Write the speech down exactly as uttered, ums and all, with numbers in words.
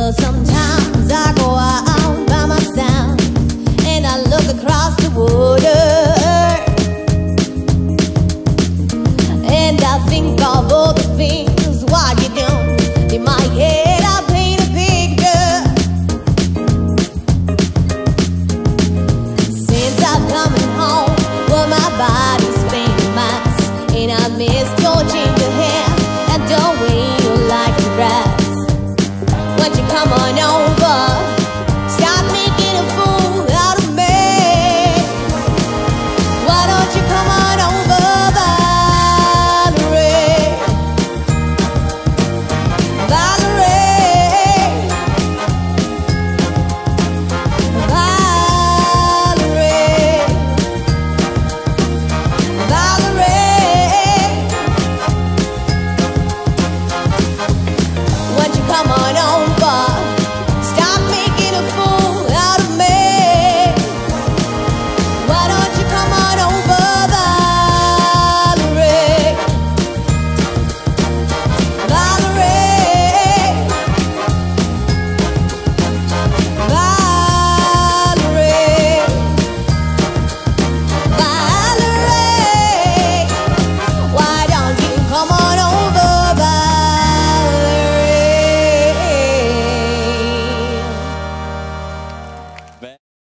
Well, sometimes I go out by myself and I look across the water, and I think of all the things what you do. In my head I paint a picture. Since I've come home, well, my body's playing a mask, and I miss your change of hair and the way you like to dress. Won't you come on over, stop making a fool out of me? Why don't you come on over, Valerie? Valerie, Valerie, Valerie. Won't you come on over?